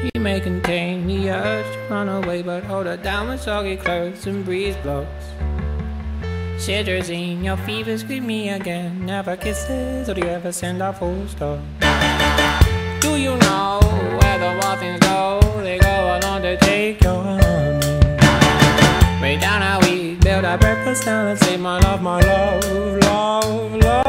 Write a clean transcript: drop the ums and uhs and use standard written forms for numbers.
You may contain the urge to run away, but hold her down with soggy clothes and breeze blows. Cetirizine, your fever, scream me again. Never kisses, or do you ever send a full stop? Do you know where the waffles go? They go along to take your honey. Way down how we build our breakfast down and say my love, love, love.